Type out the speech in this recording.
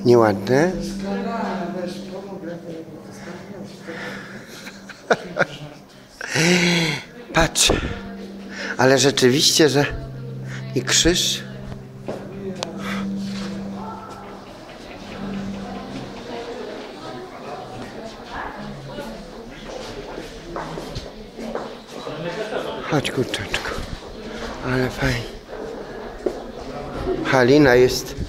Nieładne? Patrz, ale rzeczywiście, że i krzyż. Chodź kurczaczku, ale fajnie. Halina jest